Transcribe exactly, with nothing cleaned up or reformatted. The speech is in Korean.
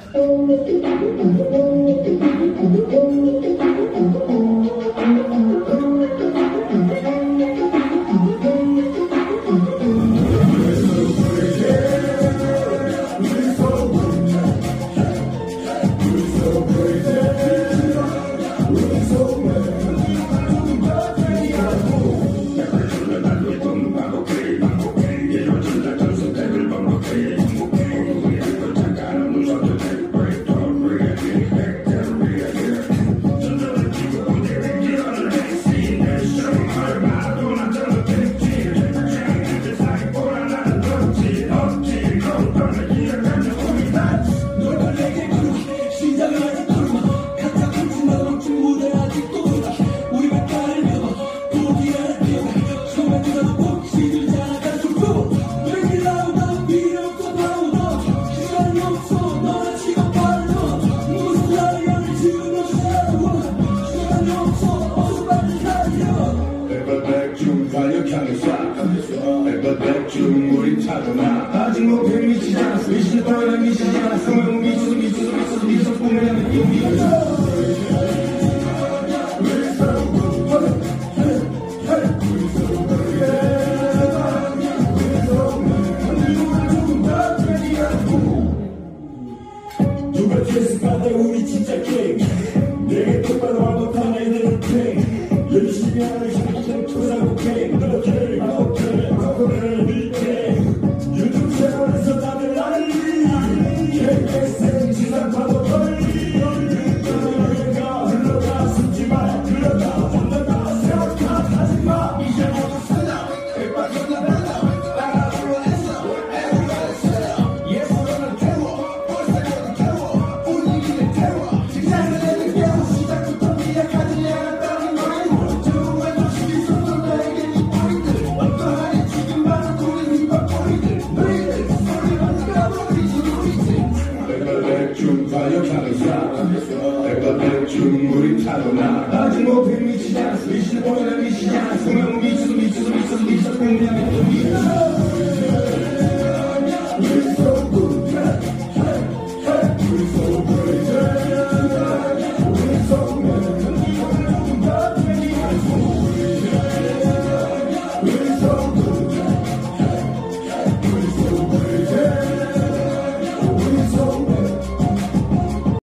백중 우리 타고나 아직 목표 미치지 않았어 미치지 않아 미치지 않았어 미쳐서 미쳐서 미쳐서 미쳐서 보면 용기가 누가 계속하다 우리 진짜 게임 내게 똑바로 말 못한 애들은 팽 열심히 하는 힘이 투자고 게임 그렇게 그렇게 그렇게 밑에 유튜브 채널에서 다들 난리 케이에스엔 지상파도 걸리 흘러가 흘러가 숨지마 흘러가 흘러가 생각하 하지마 이제 모두 살라 백발 전화 날라 따라 불러냈어 everybody say 예술은 태워 벌써부터 태워 분위기를 태워 직장을 내는 깨워 시작부터 미약하지 않았다는 말이고 정말 조심히 손을 나에게 이 포인트 어떠하니 지금 많은 우리 힙합 포인트 너희들 소리만 까버리지 우리지 백발백중 과역하는 사 백발백중 우리 타고나 아직 목표 미치지 않았어 미치지 않았어 미치지 않았어 미쳐서 미쳐서 미쳐서 미쳐서 공략에 또 미쳐